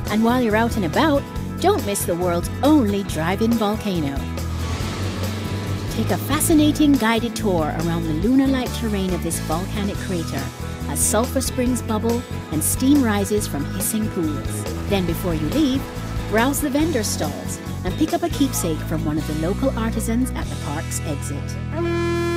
And while you're out and about, don't miss the world's only drive-in volcano. Take a fascinating guided tour around the lunar-like terrain of this volcanic crater as sulfur springs bubble and steam rises from hissing pools. Then before you leave, browse the vendor stalls and pick up a keepsake from one of the local artisans at the park's exit.